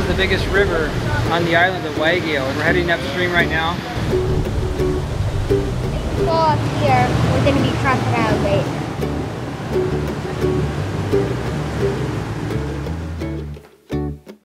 is the biggest river on the island of Waigeo, and we're heading upstream right now. If we go up here, we're going to be crocodile